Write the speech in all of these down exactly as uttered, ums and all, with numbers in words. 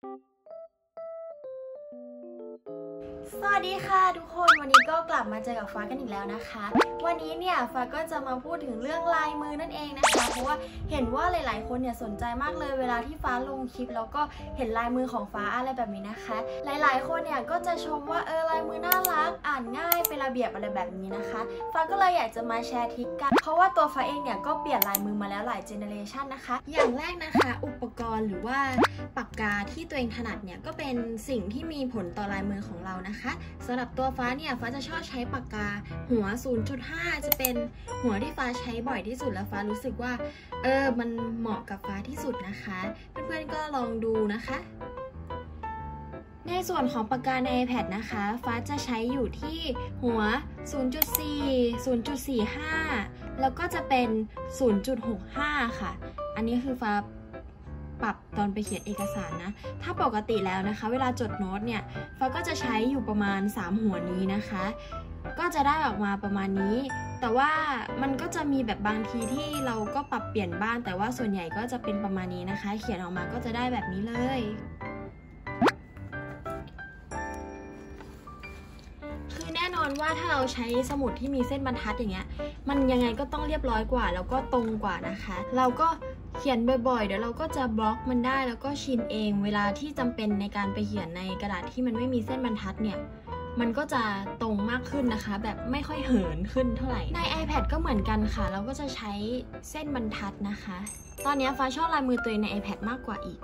สวัสดีค่ะทุกคนวันนี้ก็กลับมาเจอกับฟ้ากันอีกแล้วนะคะวันนี้เนี่ยฟ้าก็จะมาพูดถึงเรื่องลายมือนั่นเองนะคะเพราะว่าเห็นว่าหลายๆคนเนี่ยสนใจมากเลยเวลาที่ฟ้าลงคลิปแล้วก็เห็นลายมือของฟ้าอะไรแบบนี้นะคะหลายๆคนเนี่ยก็จะชมว่าเออลายมือน่ารักอ่านง่ายเป็นระเบียบอะไรแบบนี้นะคะฟ้าก็เลยอยากจะมาแชร์ทริคกันเพราะว่าตัวฟ้าเองเนี่ยก็เปลี่ยนลายมือมาแล้วหลายเจเนอเรชันนะคะอย่างแรกนะคะอุปกรณ์หรือว่าปากกาที่ตัวเองถนัดเนี่ยก็เป็นสิ่งที่มีผลต่อลายมือของเรานะคะสำหรับตัวฟ้าเนี่ยฟ้าจะชอบใช้ปากกาหัว ศูนย์จุดห้า จะเป็นหัวที่ฟ้าใช้บ่อยที่สุดแล้วฟ้ารู้สึกว่าเออมันเหมาะกับฟ้าที่สุดนะคะเพื่อนๆก็ลองดูนะคะในส่วนของปากกาใน iPad นะคะฟ้าจะใช้อยู่ที่หัว ศูนย์จุดสี่ ศูนย์จุดสี่ห้า แล้วก็จะเป็น ศูนย์จุดหกห้า ค่ะอันนี้คือฟ้าปรับตอนไปเขียนเอกสารนะถ้าปกติแล้วนะคะเวลาจดโน้ตเนี่ยฟ้าก็จะใช้อยู่ประมาณสามหัวนี้นะคะก็จะได้ออกมาประมาณนี้แต่ว่ามันก็จะมีแบบบางทีที่เราก็ปรับเปลี่ยนบ้างแต่ว่าส่วนใหญ่ก็จะเป็นประมาณนี้นะคะเขียนออกมาก็จะได้แบบนี้เลยคือแน่นอนว่าถ้าเราใช้สมุดที่มีเส้นบรรทัดอย่างเงี้ยมันยังไงก็ต้องเรียบร้อยกว่าแล้วก็ตรงกว่านะคะเราก็เขียนบ่อยๆเดี๋ยวเราก็จะบล็อกมันได้แล้วก็ชินเองเวลาที่จำเป็นในการไปเขียนในกระดาษที่มันไม่มีเส้นบรรทัดเนี่ยมันก็จะตรงมากขึ้นนะคะแบบไม่ค่อยเหินขึ้นเท่าไหร่ใน iPad ก็เหมือนกันค่ะเราก็จะใช้เส้นบรรทัดนะคะตอนนี้ฟ้าชอบลายมือตัวเองใน iPad มากกว่าอีก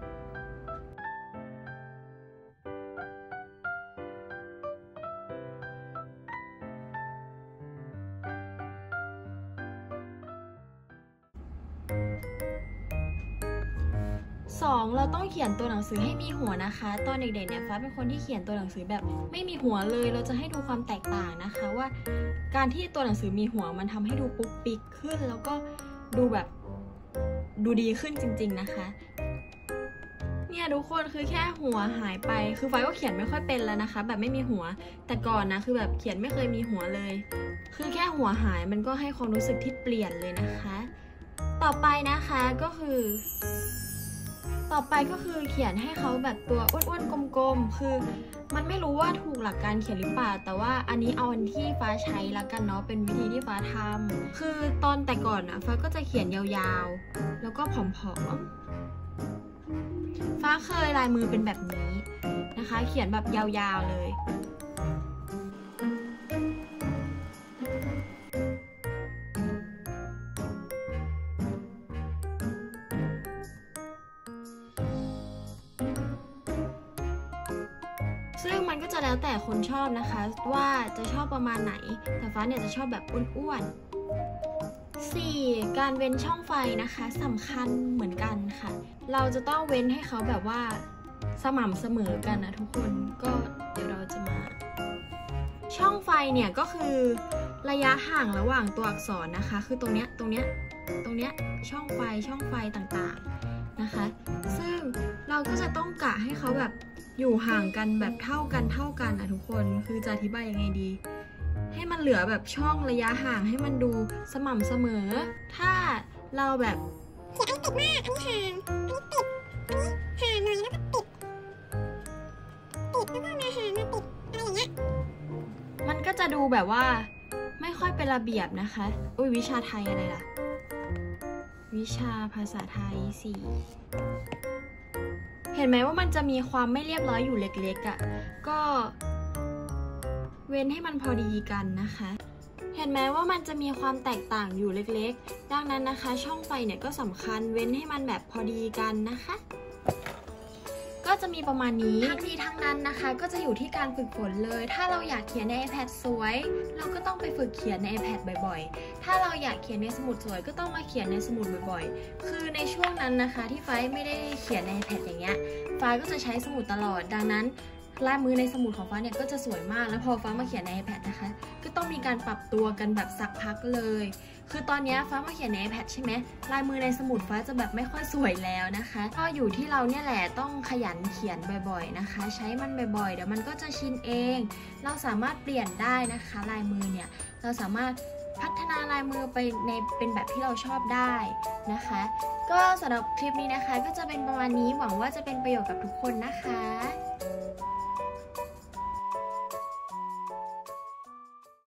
สองเราต้องเขียนตัวหนังสือให้มีหัวนะคะตอนเด็กๆเนี่ยฟ้าเป็นคนที่เขียนตัวหนังสือแบบไม่มีหัวเลยเราจะให้ดูความแตกต่างนะคะว่าการที่ตัวหนังสือมีหัวมันทำให้ดูปุ๊กปิ๊กขึ้นแล้วก็ดูแบบดูดีขึ้นจริงๆนะคะเนี่ยทุกคนคือแค่หัวหายไปคือฟ้าก็เขียนไม่ค่อยเป็นแล้วนะคะแบบไม่มีหัวแต่ก่อนนะคือแบบเขียนไม่เคยมีหัวเลยคือแค่หัวหายมันก็ให้ความรู้สึกที่เปลี่ยนเลยนะคะต่อไปนะคะก็คือต่อไปก็คือเขียนให้เขาแบบตัวอ้วนๆกลมๆคือมันไม่รู้ว่าถูกหลักการเขียนหรือเปล่าแต่ว่าอันนี้เอาอันที่ฟ้าใช้ละกันเนาะเป็นวิธีที่ฟ้าทำคือตอนแต่ก่อนอะฟ้าก็จะเขียนยาวๆแล้วก็ผอมๆฟ้าเคยลายมือเป็นแบบนี้นะคะเขียนแบบยาวๆเลยซึ่งมันก็จะแล้วแต่คนชอบนะคะว่าจะชอบประมาณไหนแต่ฟ้าเนี่ยจะชอบแบบอ้วนๆ สี่ การเว้นช่องไฟนะคะสำคัญเหมือนกันค่ะเราจะต้องเว้นให้เขาแบบว่าสม่ำเสมอกันนะทุกคนก็เดี๋ยวเราจะมาช่องไฟเนี่ยก็คือระยะห่างระหว่างตัวอักษรนะคะคือตรงเนี้ยตรงเนี้ยตรงเนี้ยช่องไฟช่องไฟต่างๆนะคะซึ่งเราก็จะต้องกะให้เขาแบบอยู่ห่างกันแบบเท่ากันเท่ากันนะทุกคนคือจะอธิบายยังไงดีให้มันเหลือแบบช่องระยะห่างให้มันดูสม่ำเสมอถ้าเราแบบเขียนอันติดมากอันนี้ห่างอันนี้ติดอันนี้ห่างหน่อยแล้วก็ติดติดแล้วก็มาห่างมาติดอะไรอย่างเงี้ยมันก็จะดูแบบว่าไม่ค่อยเป็นระเบียบนะคะอุ้ยวิชาไทยอะไรล่ะวิชาภาษาไทยสี่เห็นไหมว่ามันจะมีความไม่เรียบร้อยอยู่เล็กๆอ่ะก็เว้นให้มันพอดีกันนะคะเห็นไหมว่ามันจะมีความแตกต่างอยู่เล็กๆดังนั้นนะคะช่องไฟเนี่ยก็สำคัญเว้นให้มันแบบพอดีกันนะคะก็จะมีประมาณนี้ทั้งนี้ทั้งนั้นนะคะก็จะอยู่ที่การฝึกฝนเลยถ้าเราอยากเขียนใน iPad สวยเราก็ต้องไปฝึกเขียนใน iPad บ่อยๆถ้าเราอยากเขียนในสมุดสวยก็ต้องมาเขียนในสมุดบ่อยๆคือในช่วงนั้นนะคะที่ฟ้าไม่ได้เขียนใน iPad อย่างเงี้ยฟ้าก็จะใช้สมุดตลอดดังนั้นลายมือในสมุดของฟ้าเนี่ยก็จะสวยมากแล้วพอฟ้ามาเขียนใน iPad นะคะก็ต้องมีการปรับตัวกันแบบสักพักเลยคือตอนนี้ฟ้ามาเขียนใน iPad ใช่ไหมลายมือในสมุดฟ้าจะแบบไม่ค่อยสวยแล้วนะคะก็อยู่ที่เราเนี่ยแหละต้องขยันเขียนบ่อยๆนะคะใช้มันบ่อยๆเดี๋ยวมันก็จะชินเองเราสามารถเปลี่ยนได้นะคะลายมือเนี่ยเราสามารถพัฒนาลายมือไปในเป็นแบบที่เราชอบได้นะคะก็สำหรับคลิปนี้นะคะก็จะเป็นประมาณนี้หวังว่าจะเป็นประโยชน์กับทุกคนนะคะ